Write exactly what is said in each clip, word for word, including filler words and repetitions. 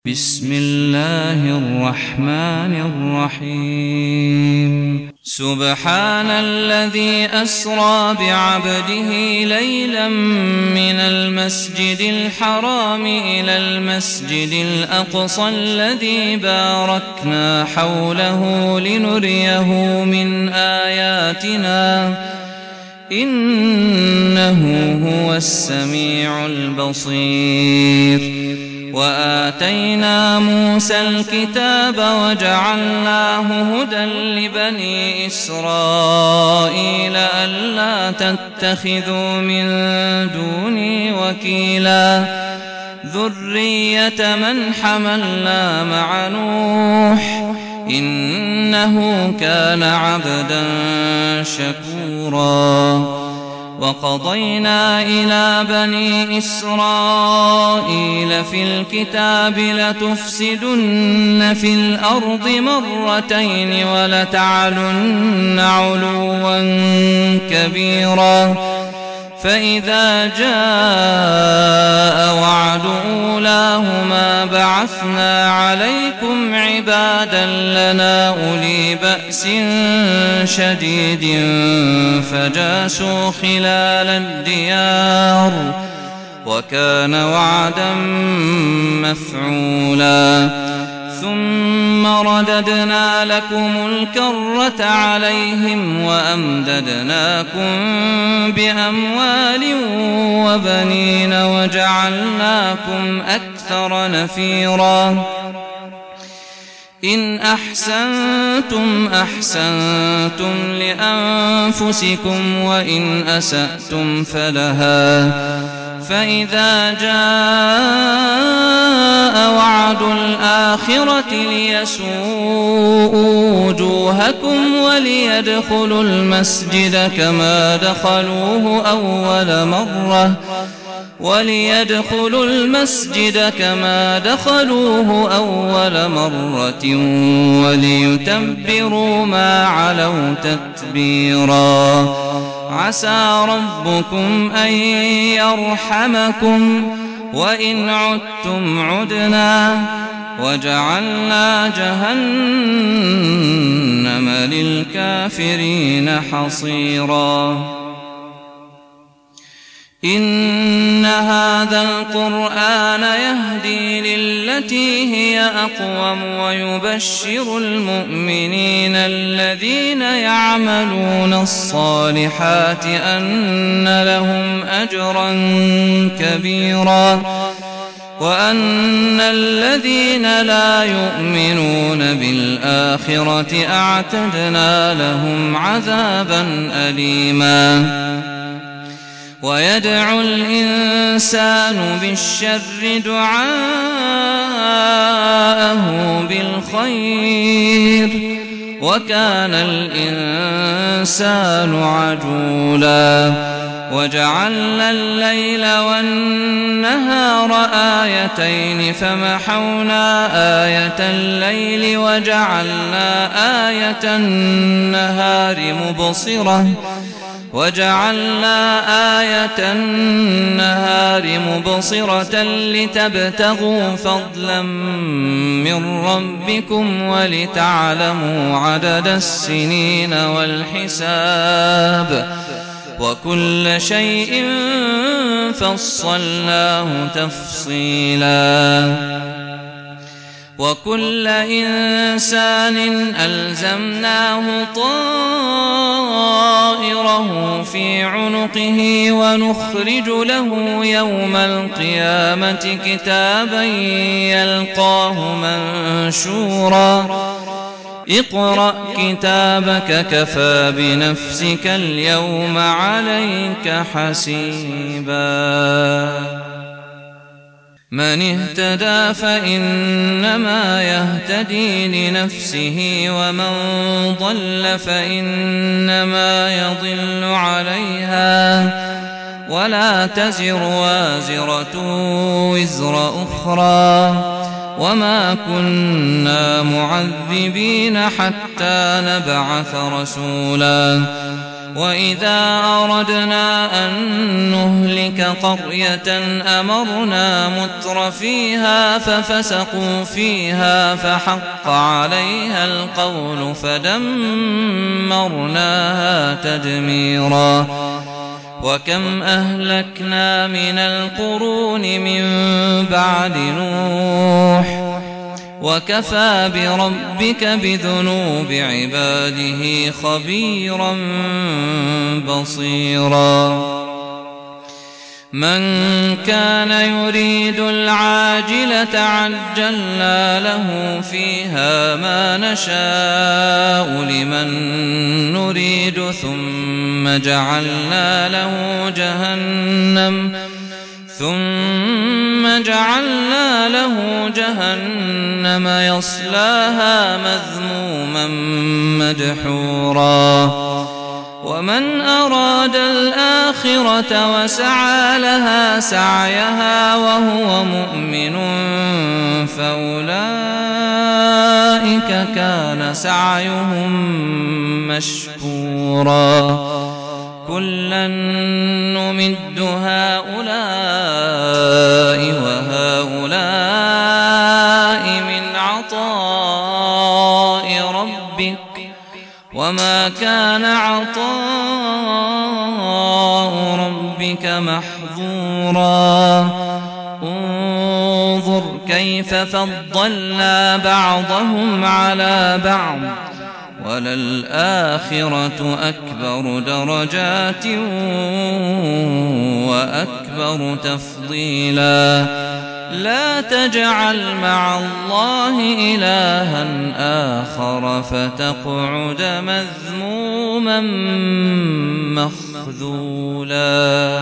بسم الله الرحمن الرحيم سبحان الذي أسرى بعبده ليلا من المسجد الحرام إلى المسجد الأقصى الذي باركنا حوله لنريه من آياتنا إنه هو السميع البصير. وآتينا موسى الكتاب وجعلناه هدى لبني إسرائيل ألا تتخذوا من دوني وكيلا ذرية من حملنا مع نوح إنه كان عبدا شكورا. وقضينا إلى بني إسرائيل في الكتاب لتفسدن في الأرض مرتين ولتعلن علوا كبيرا. فإذا جاء وعد أولاهما بعثنا عليكم عبادا لنا أولي بأس شديد فجاسوا خلال الديار وكان وعدا مفعولا. ثم رددنا لكم الكرة عليهم وأمددناكم بأموال وبنين وجعلناكم أكثر نفيرا. إن أحسنتم أحسنتم لأنفسكم وإن أسأتم فلها. فإذا جاء وعد الآخرة ليسوءوا وجوهكم وليدخلوا المسجد كما دخلوه أول مرة وليدخلوا المسجد كما دخلوه أول مرة وليتبروا ما علوا تتبيرا. عسى ربكم أن يرحمكم وإن عدتم عدنا وجعلنا جهنم للكافرين حصيرا. إن هذا القرآن يهدي للتي هي أقوم ويبشر المؤمنين الذين يعملون الصالحات أن لهم أجرا كبيرا وأن الذين لا يؤمنون بالآخرة أعتدنا لهم عذابا أليما. ويدعو الإنسان بالشر دعاءه بالخير وكان الإنسان عجولا. وجعلنا الليل والنهار آيتين فمحونا آية الليل وجعلنا آية النهار مبصرة وجعلنا آية النهار مبصرة لتبتغوا فضلا من ربكم ولتعلموا عدد السنين والحساب وكل شيء فصلناه تفصيلا. وكل إنسان ألزمناه طائره في عنقه ونخرج له يوم القيامة كتابا يلقاه منشورا. اقرأ كتابك كفى بنفسك اليوم عليك حسيبا. من اهتدى فإنما يهتدي لنفسه ومن ضل فإنما يضل عليها ولا تزر وازرة وزر أخرى وما كنا معذبين حتى نبعث رسولا. وإذا أردنا أن نهلك قرية أمرنا متر فيها ففسقوا فيها فحق عليها القول فدمرناها تدميرا وكم أهلكنا من القرون من بعد نوح وكفى بربك بذنوب عباده خبيرا بصيرا من كان يريد العاجلة عجلنا له فيها ما نشاء لمن نريد ثم جعلنا له جهنم ثم جعلنا له جهنم يصلاها مذموما مدحورا ومن أراد الآخرة وسعى لها سعيها وهو مؤمن فأولئك كان سعيهم مشكورا كلا نمد هؤلاء وهؤلاء من عطاء ربك وما كان عطاء ربك محظورا انظر كيف فضلنا بعضهم على بعض وللآخرة أكبر درجات وأكبر تفضيلا لا تجعل مع الله إلها آخر فتقعد مذموما مخذولا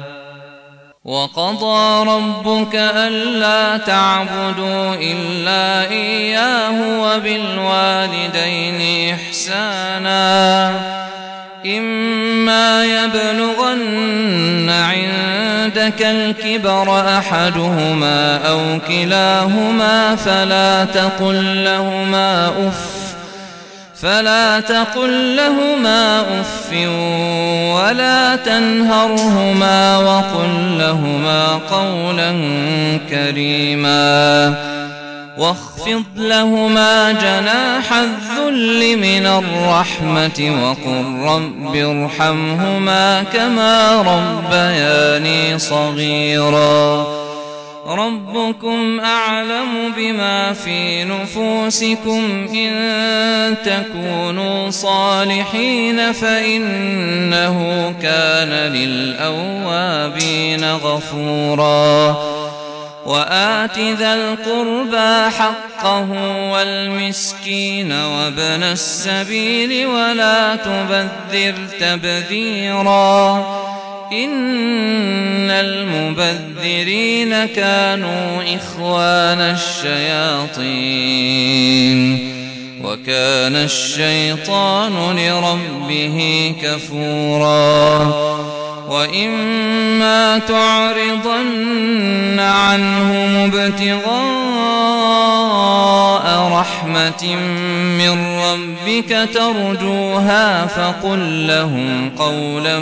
وقضى ربك ألا تعبدوا إلا إياه وبالوالدين إحسانا إما يبلغن عندك الكبر أحدهما أو كلاهما فلا تقل لهما أف فلا تقل لهما أف ولا تنهرهما وقل لهما قولا كريما واخفض لهما جناح الذل من الرحمة وقل رب ارحمهما كما ربياني صغيرا ربكم أعلم بما في نفوسكم إن تكونوا صالحين فإنه كان للأوابين غفورا وآت ذا القربى حقه والمسكين وابن السبيل ولا تبذر تبذيرا إن المبذرين كانوا إخوان الشياطين وكان الشيطان لربه كفورا وإما تعرضن عنهم ابتغاء رحمة من ربك ترجوها فقل لهم قولا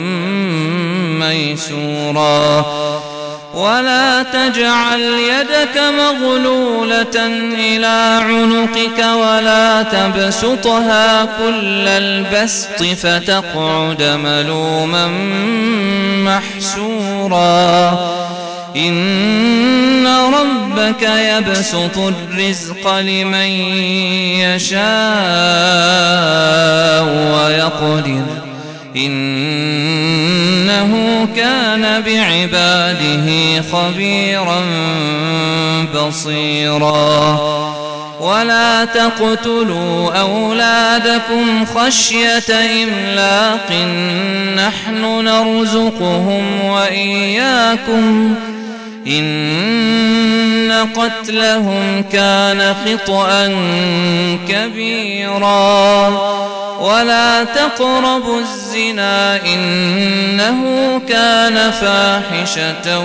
ميسورا ولا تجعل يدك مغلولة إلى عنقك ولا تبسطها كل البسط فتقعد ملوما محسورا إن ربك يبسط الرزق لمن يشاء ويقدر إنه كان بعباده خبيرا بصيرا ولا تقتلوا أولادكم خشية إملاق نحن نرزقهم وإياكم إن قتلهم كان خطأ كبيرا ولا تقربوا الزنا إنه كان فاحشة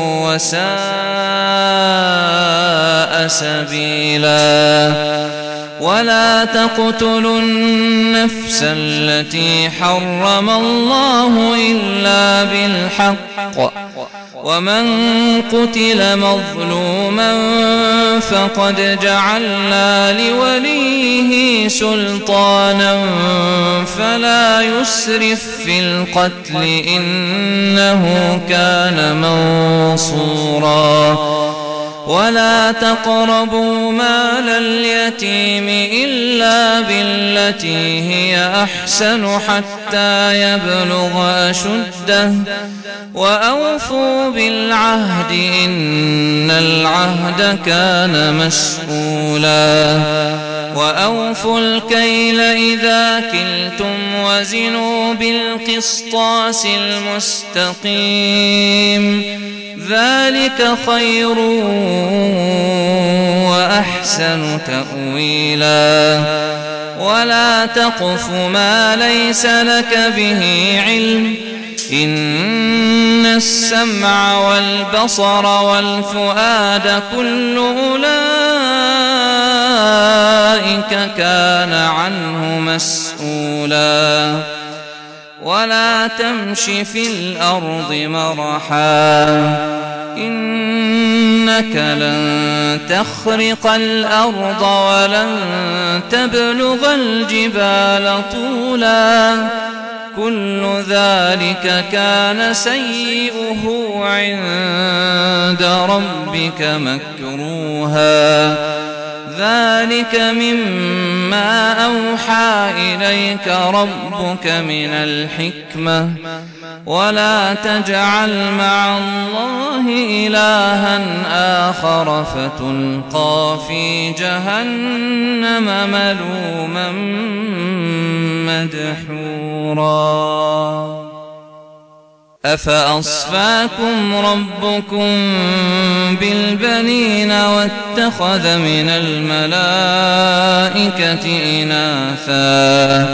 وساء سبيلا ولا تقتلوا النفس التي حرم الله إلا بالحق ومن قتل مظلوما فقد جعلنا لوليه سلطانا فلا يسرف في القتل إنه كان منصورا ولا تقربوا مال اليتيم إلا بالتي هي أحسن حتى يبلغ أشده وأوفوا بالعهد إن العهد كان مسؤولا وأوفوا الكيل إذا كلتم وزنوا بالقسطاس المستقيم ذلك خير وأحسن تأويلا ولا تقف ما ليس لك به علم إن السمع والبصر والفؤاد كل أولئك كان عنه مسؤولا ولا تمش في الأرض مرحا إنك لن تخرق الأرض ولن تبلغ الجبال طولا كل ذلك كان سيئه عند ربك مكروها ذلك مما أوحى إليك ربك من الحكمة ولا تجعل مع الله إلها آخر فتلقى في جهنم ملوما مدحورا أفأصفاكم ربكم بالبنين واتخذ من الملائكة إناثا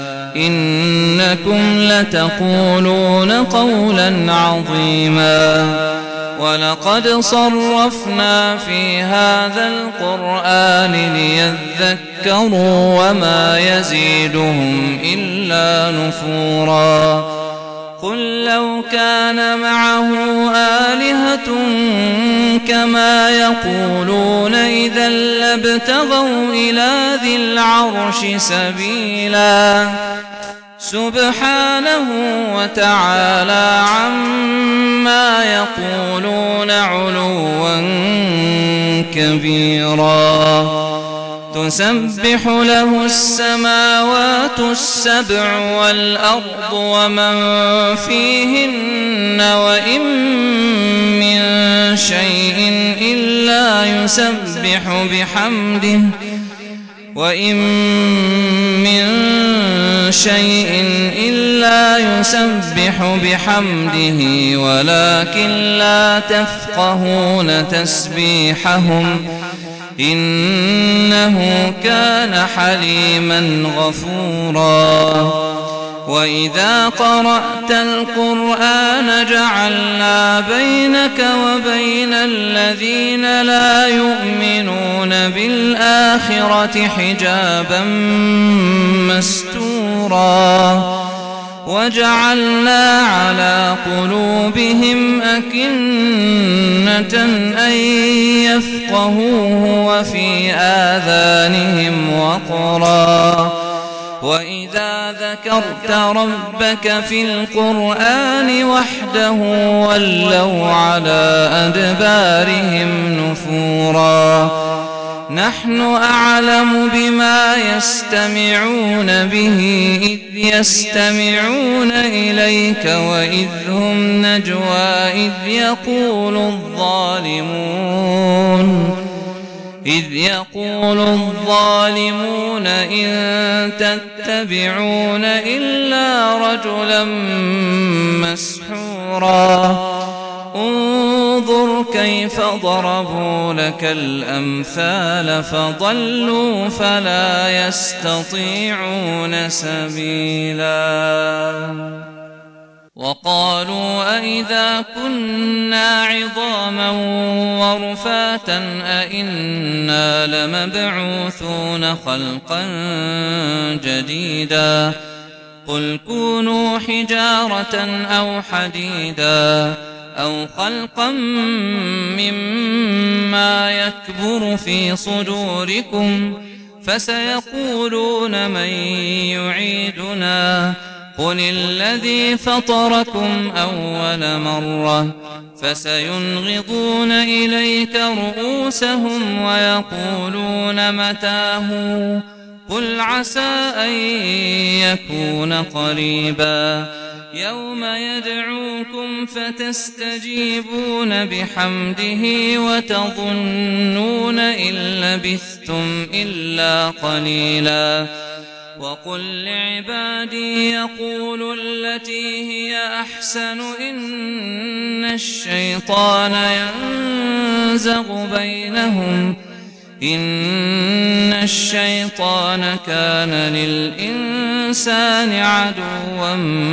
إنكم لتقولون قولا عظيما ولقد صرفنا في هذا القرآن ليذكروا وما يزيدهم إلا نفورا قل لو كان معه آلهة كما يقولون إذا لابتغوا إلى ذي العرش سبيلا سبحانه وتعالى عما يقولون علوا كبيرا تسبح له السماوات السبع والأرض ومن فيهن وإن من شيء إلا يسبح بحمده وإن من شيء إلا يسبح بحمده ولكن لا تفقهون تسبيحهم إنه كان حليما غفورا وإذا قرأت القرآن جعلنا بينك وبين الذين لا يؤمنون بالآخرة حجابا مستورا وجعلنا على قلوبهم أكنة أن يفقهوه وفي آذانهم وقرا وإذا ذكرت ربك في القرآن وحده ولوا على أدبارهم نفورا نحن أعلم بما يستمعون به إذ يستمعون إليك وإذ هم نجوى إذ يقول الظالمون إذ يقول الظالمون إن تتبعون إلا رجلا مسحورا انظر كيف ضربوا لك الأمثال فضلوا فلا يستطيعون سبيلا. وقالوا أئذا كنا عظاما ورفاتا أئنا لمبعوثون خلقا جديدا قل كونوا حجارة أو حديدا أو خلقا مما يكبر في صدوركم فسيقولون من يعيدنا قل الذي فطركم أول مرة فسينغضون إليك رؤوسهم ويقولون متاه قل عسى أن يكون قريبا يوم يدعوكم فتستجيبون بحمده وتظنون إن لبثتم إلا قليلا وقل لعبادي يقولوا التي هي أحسن إن الشيطان ينزغ بينهم إن الشيطان كان للإنسان عدوا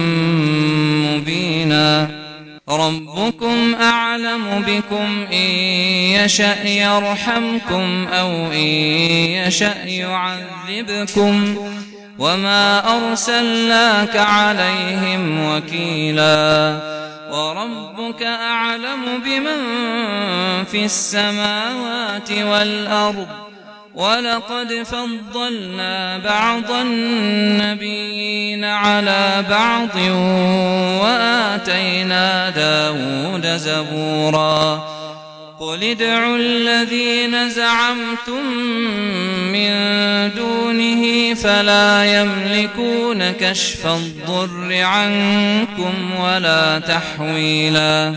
مبينا ربكم أعلم بكم إن يشأ يرحمكم أو إن يشأ يعذبكم وما أرسلناك عليهم وكيلا وربك أعلم بمن في السماوات والأرض ولقد فضلنا بعض النبيين على بعض وآتينا داود زبورا قل ادعوا الذين زعمتم من دونه فلا يملكون كشف الضر عنكم ولا تحويلا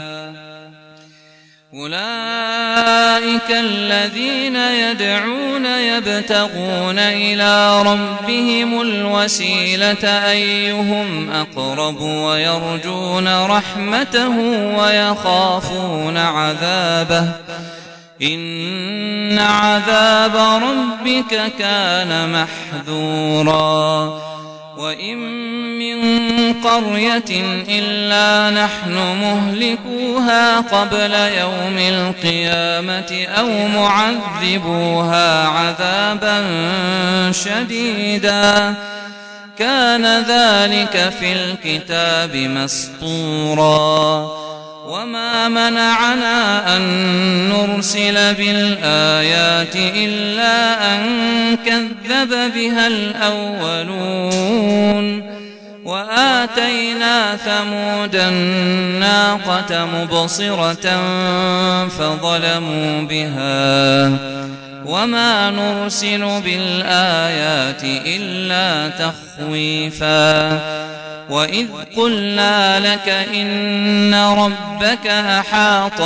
أولئك الذين يدعون يبتغون إلى ربهم الوسيلة أيهم أقرب ويرجون رحمته ويخافون عذابه إن عذاب ربك كان محذورا وإن من قرية إلا نحن مهلكوها قبل يوم القيامة أو معذبوها عذابا شديدا كان ذلك في الكتاب مسطورا وما منعنا أن نرسل بالآيات إلا أن كذب بها الأولون وآتينا ثمود الناقة مبصرة فظلموا بها وما نرسل بالآيات إلا تخويفا وإذ قلنا لك إن ربك أحاط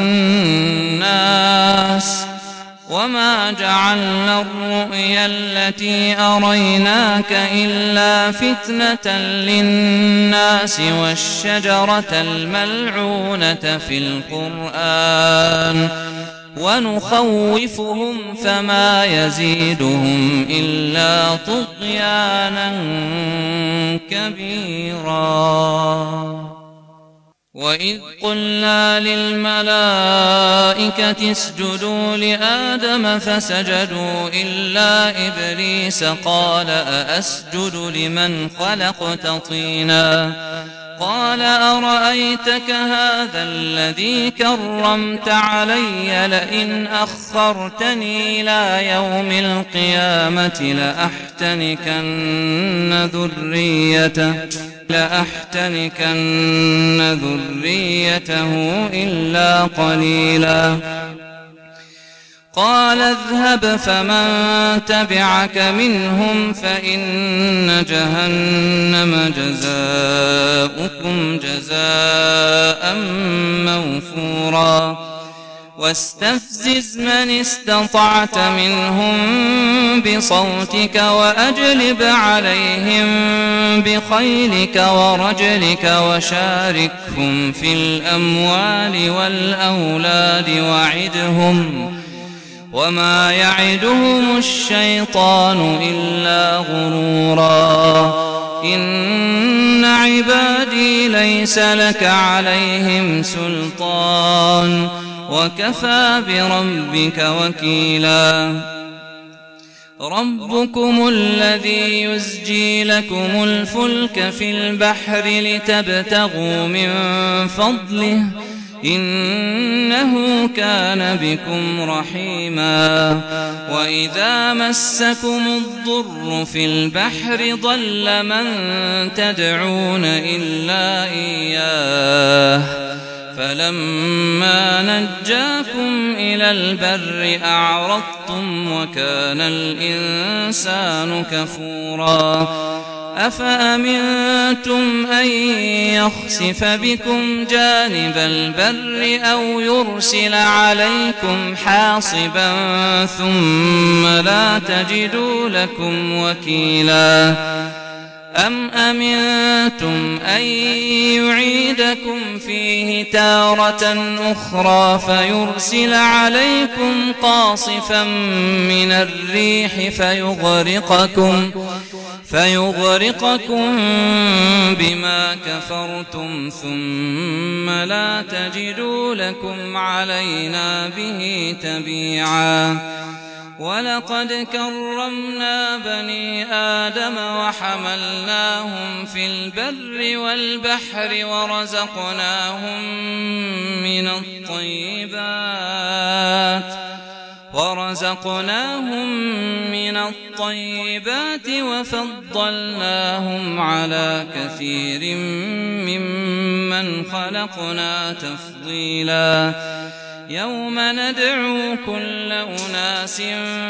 بالناس وما جعلنا الرؤيا التي أريناك إلا فتنة للناس والشجرة الملعونة في القرآن ونخوفهم فما يزيدهم إلا طغيانا كبيرا وإذ قلنا للملائكة اسجدوا لآدم فسجدوا إلا إبليس قال أأسجد لمن خلقت طينا قال أرأيتك هذا الذي كرمت علي لئن أخرتني إلى يوم القيامة لأحتنكن ذريته لأحتنكن ذريته إلا قليلا قال اذهب فمن تبعك منهم فإن جهنم جزاؤكم جزاء موفورا واستفزز من استطعت منهم بصوتك وأجلب عليهم بخيلك ورجلك وشاركهم في الأموال والأولاد وعدهم وما يعدهم الشيطان إلا غرورا إن عبادي ليس لك عليهم سلطان وكفى بربك وكيلا ربكم الذي يزجي لكم الفلك في البحر لتبتغوا من فضله إنه كان بكم رحيما وإذا مسكم الضر في البحر ضل من تدعون إلا إياه فلما نجاكم إلى البر أعرضتم وكان الإنسان كفورا أفأمنتم أن يخسف بكم جانب البر أو يرسل عليكم حاصبا ثم لا تجدوا لكم وكيلا أم أمنتم أن يعيدكم فيه تارة أخرى فيرسل عليكم قاصفا من الريح فيغرقكم فيغرقكم بما كفرتم ثم لا تجدوا لكم علينا به تبيعا ولقد كرمنا بني آدم وحملناهم في البر والبحر ورزقناهم من الطيبات ورزقناهم من الطيبات وفضلناهم على كثير ممن خلقنا تفضيلا يوم ندعو كل أناس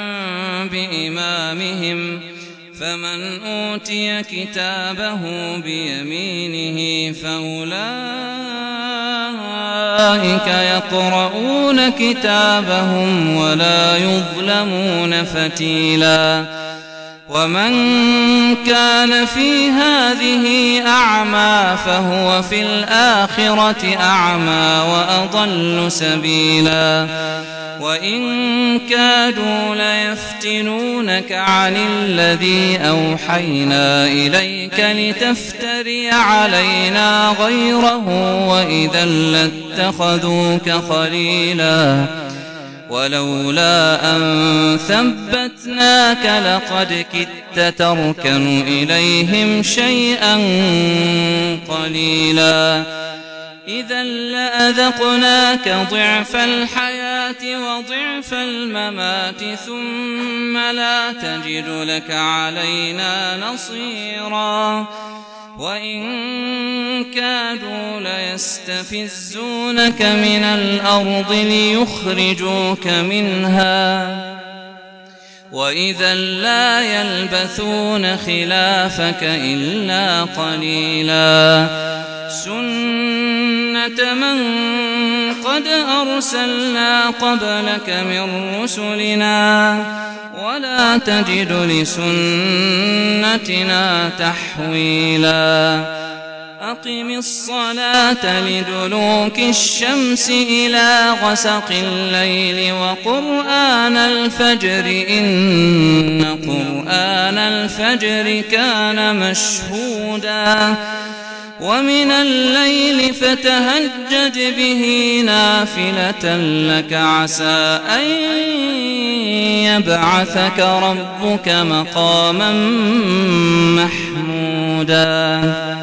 بإمامهم فمن أوتي كتابه بيمينه فأولئك يقرؤون كتابهم ولا يظلمون فتيلا ومن كان في هذه أعمى فهو في الآخرة أعمى وأضل سبيلا وإن كادوا ليفتنونك عن الذي أوحينا إليك لتفتري علينا غيره وإذا لاتخذوك خليلا ولولا أن ثبتناك لقد كدت تركن إليهم شيئا قليلا إذا لأذقناك ضعف الحياة وضعف الممات ثم لا تجد لك علينا نصيرا وإن كادوا ليستفزونك من الأرض ليخرجوك منها وإذا لا يلبثون خلافك إلا قليلا سنة من قد أرسلنا قبلك من رسلنا ولا تجد لسنتنا تحويلا أقم الصلاة لدلوك الشمس إلى غسق الليل وقرآن الفجر إن قرآن الفجر كان مشهودا ومن الليل فتهجد به نافلة لك عسى أن يبعثك ربك مقاما محمودا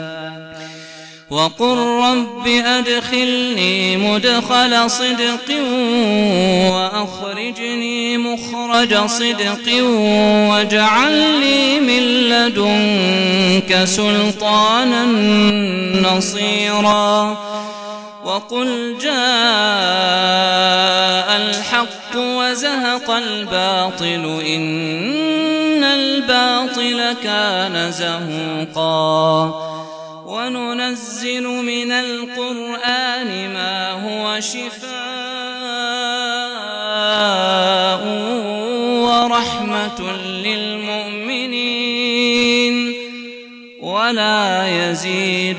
وقل رب أدخلني مدخل صدق وأخرجني مخرج صدق واجعل لي من لدنك سلطانا نصيرا وقل جاء الحق وزهق الباطل إن الباطل كان زهوقا وننزل من القرآن ما هو شفاء ورحمة للمؤمنين ولا يزيد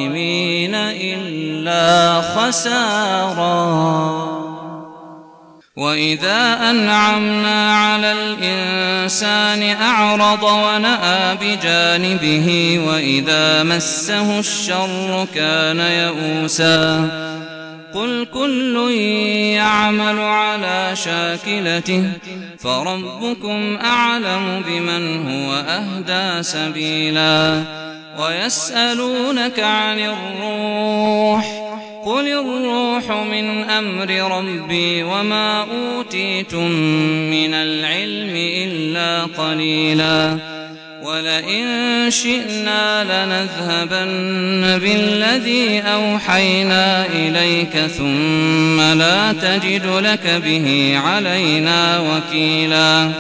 الظالمين إلا خسارا وإذا أنعمنا على الإنسان أعرض ونأى بجانبه وإذا مسه الشر كان يئوسا قل كل يعمل على شاكلته فربكم أعلم بمن هو أهدى سبيلا ويسألونك عن الروح قل الروح من أمر ربي وما أوتيتم من العلم إلا قليلا ولئن شئنا لنذهبن بالذي أوحينا إليك ثم لا تجد لك به علينا وكيلا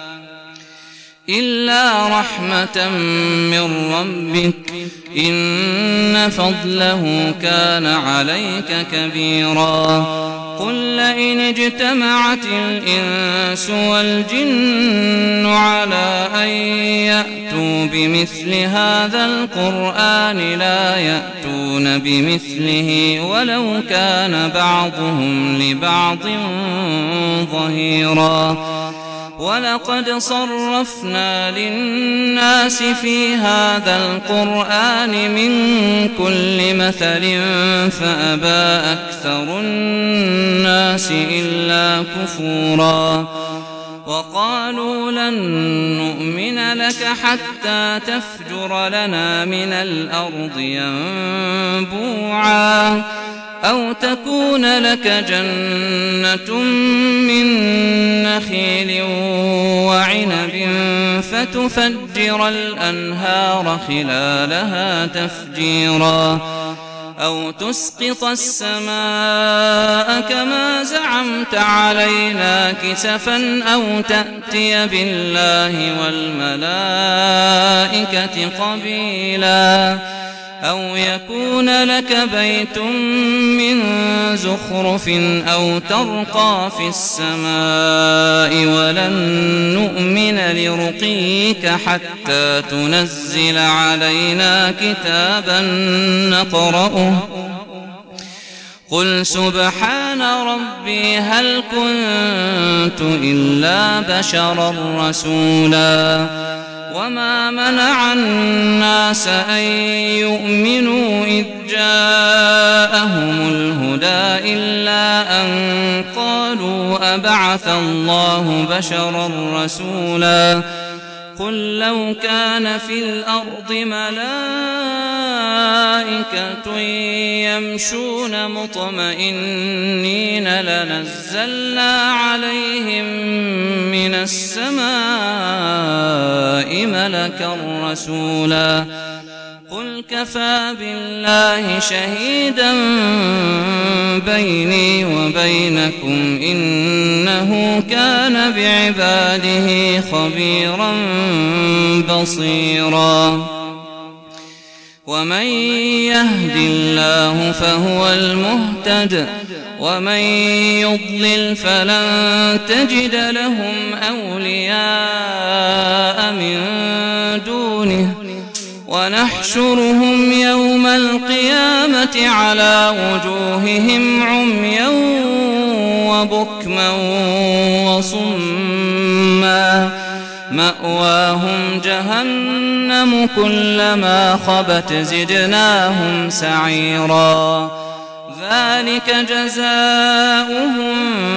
إلا رحمة من ربك إن فضله كان عليك كبيرا قل لئن اجتمعت الإنس والجن على أن يأتوا بمثل هذا القرآن لا يأتون بمثله ولو كان بعضهم لبعض ظهيرا ولقد صرفنا للناس في هذا القرآن من كل مثل فأبى أكثر الناس إلا كفورا وقالوا لن نؤمن لك حتى تفجر لنا من الأرض ينبوعا أو تكون لك جنة من نخيل وعنب فتفجر الأنهار خلالها تفجيرا أو تسقط السماء كما زعمت علينا كسفا أو تأتي بالله والملائكة قبيلا أو يكون لك بيت من زخرف أو ترقى في السماء ولن نؤمن لرقيك حتى تنزل علينا كتابا نقرأه قل سبحان ربي هل كنت إلا بشرا رسولا وما منع الناس أن يؤمنوا إذ جاءهم الهدى إلا أن قالوا أبعث الله بشرا رسولا قل لو كان في الأرض ملائكة يمشون مطمئنين لنزلنا عليهم من السماء ملكا رسولا قل كفى بالله شهيدا بيني وبينكم إنه كان بعباده خبيرا بصيرا ومن يهد الله فهو المهتد ومن يضلل فلن تجد لهم أولياء من دونه ونحشرهم يوم القيامة على وجوههم عميا وبكما وصما مأواهم جهنم كلما خبت زدناهم سعيرا ذلك جزاؤهم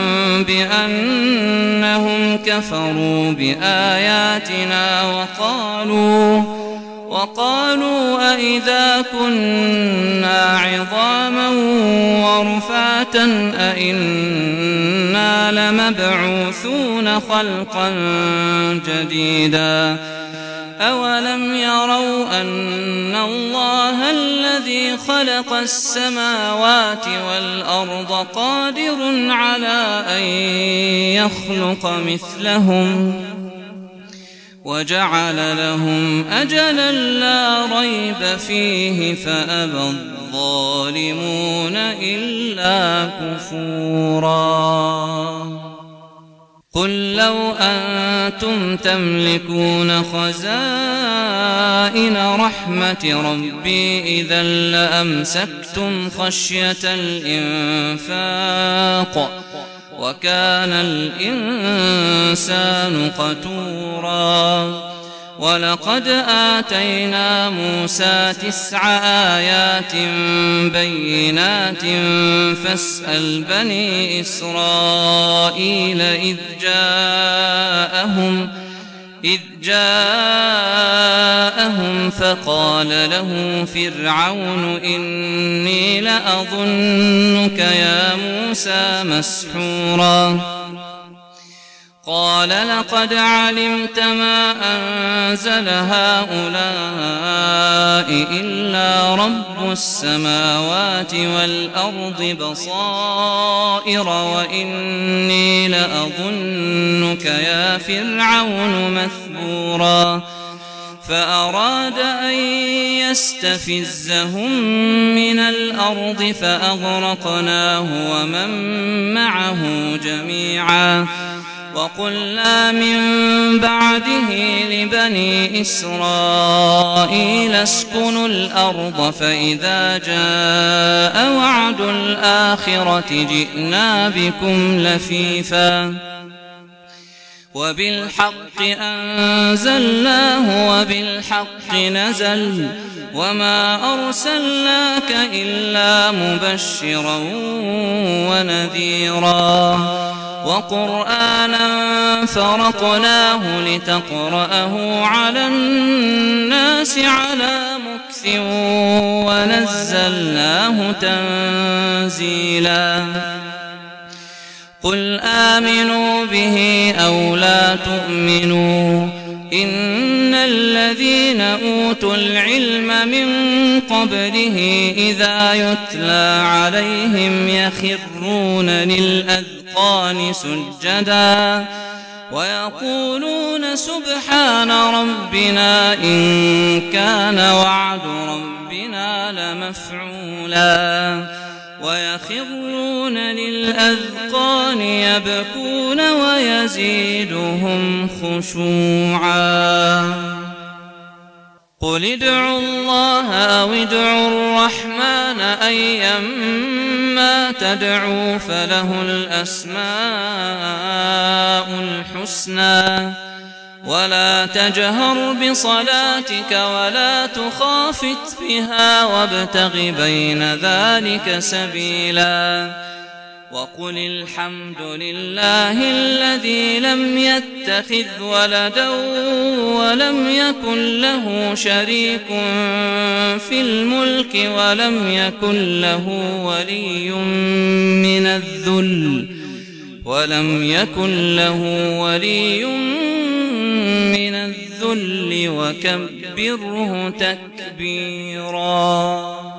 بأنهم كفروا بآياتنا وقالوا وقالوا أئذا كنا عظاما ورفاتا أئنا لمبعوثون خلقا جديدا أولم يروا أن الله الذي خلق السماوات والأرض قادر على أن يخلق مثلهم وجعل لهم أجلا لا ريب فيه فأبى الظالمون إلا كفورا قل لو أنتم تملكون خزائن رحمة ربي إذا لأمسكتم خشية الإنفاق وكان الإنسان قتورا ولقد آتينا موسى تسع آيات بينات فاسأل بني إسرائيل إذ جاءهم إذ جاءهم فقال له فرعون إني لأظنك يا موسى مسحورا قال لقد علمت ما أنزل هؤلاء إلا رب السماوات والأرض بصائر وإني لأظنك يا فرعون مثبورا فأراد أن يستفزهم من الأرض فأغرقناه ومن معه جميعا وقلنا من بعده لبني إسرائيل اسكنوا الأرض فإذا جاء وعد الآخرة جئنا بكم لفيفا وبالحق أنزلناه وبالحق نزل وما أرسلناك إلا مبشرا ونذيرا وقرآنا فرقناه لتقرأه على الناس على مكث ونزلناه تنزيلا قل آمنوا به أو لا تؤمنوا إن الذين أوتوا العلم من قبله إذا يتلى عليهم يخرون للأذقان سجدا ويقولون سبحان ربنا إن كان وعد ربنا لمفعولا ويخرون للأذقان يبكون ويزيدهم خشوعا قل ادعوا الله أو ادعوا الرحمن أيما تدعوا فله الأسماء الحسنى ولا تجهر بصلاتك ولا تخافت بها وابتغ بين ذلك سبيلا وقل الحمد لله الذي لم يتخذ ولدا ولم يكن له شريك في الملك ولم يكن له ولي من الذل ولم يكن له ولي من الذل وكبره تكبيرا.